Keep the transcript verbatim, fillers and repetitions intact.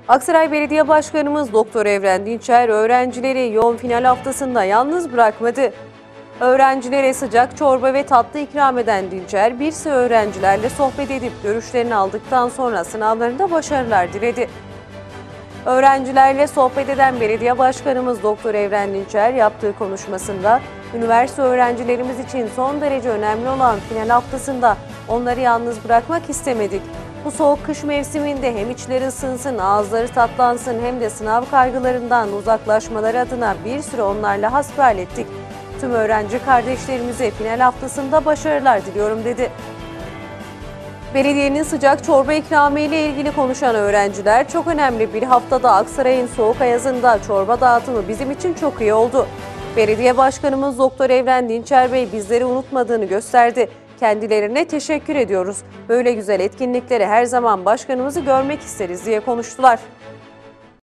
Aksaray Belediye Başkanımız Doktor Evren Dinçer öğrencileri yoğun final haftasında yalnız bırakmadı. Öğrencilere sıcak çorba ve tatlı ikram eden Dinçer, bir sıra öğrencilerle sohbet edip görüşlerini aldıktan sonra sınavlarında başarılar diledi. Öğrencilerle sohbet eden Belediye Başkanımız Doktor Evren Dinçer yaptığı konuşmasında, üniversite öğrencilerimiz için son derece önemli olan final haftasında onları yalnız bırakmak istemedik. Bu soğuk kış mevsiminde hem içleri ısınsın, ağızları tatlansın hem de sınav kaygılarından uzaklaşmaları adına bir süre onlarla hasbihal ettik. Tüm öğrenci kardeşlerimize final haftasında başarılar diliyorum dedi. Belediyenin sıcak çorba ikramı ile ilgili konuşan öğrenciler, çok önemli bir haftada Aksaray'ın soğuk ayazında çorba dağıtımı bizim için çok iyi oldu. Belediye Başkanımız Doktor Evren Dinçer Bey bizleri unutmadığını gösterdi. Kendilerine teşekkür ediyoruz. Böyle güzel etkinlikleri her zaman başkanımızı görmek isteriz diye konuştular.